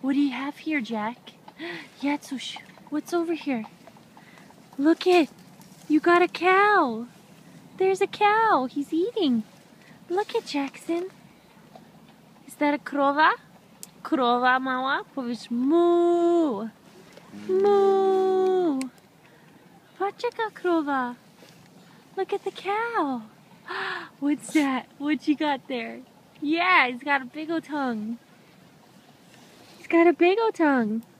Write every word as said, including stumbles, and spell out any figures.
What do you have here, Jack? Yeah, so sh what's over here? Look it. You got a cow. There's a cow. He's eating. Look at Jackson. Is that a krowa? Krowa mała? Powiedz mu. Mu. Patrz jaka krowa. Look at the cow. What's that? What you got there? Yeah, he's got a big old tongue. He's got a big old tongue.